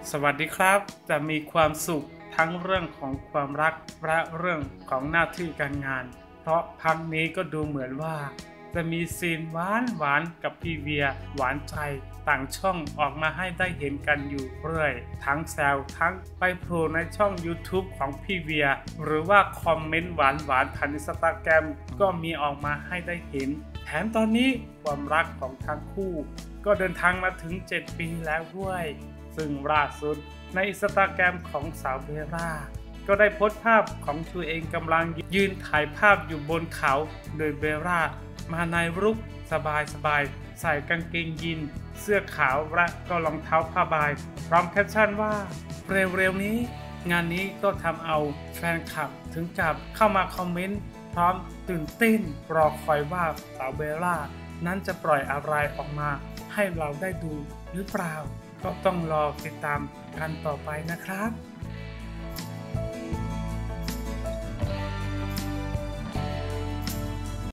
สวัสดีครับจะมีความสุขทั้งเรื่องของความรักและเรื่องของหน้าที่การงานเพราะพักนี้ก็ดูเหมือนว่าจะมีซีนหวานกับพี่เวียหวานใจต่างช่องออกมาให้ได้เห็นกันอยู่เรื่อยทั้งแซวทั้งไปโผล่ในช่อง YouTube ของพี่เวียหรือว่าคอมเมนต์หวานผ่านInstagramก็มีออกมาให้ได้เห็นแถมตอนนี้ความรักของทั้งคู่ก็เดินทางมาถึง7 ปีแล้วด้วยซึ่งล่าสุดในInstagramของสาวเบลล่าก็ได้โพสต์ภาพของตัวเองกำลังยืนถ่ายภาพอยู่บนเขาโดยเบลล่ามาในลุคสบายใส่กางเกงยีนเสื้อขาวและก็รองเท้าผ้าใบพร้อมแคปชั่นว่าเร็วๆนี้งานนี้ก็ทำเอาแฟนคลับถึงกับเข้ามาคอมเมนต์พร้อมตื่นเต้นรอคอยว่าสาวเบลล่านั้นจะปล่อยอะไรออกมาให้เราได้ดูหรือเปล่าก็ต้องรอติดตามกันต่อไปนะครับ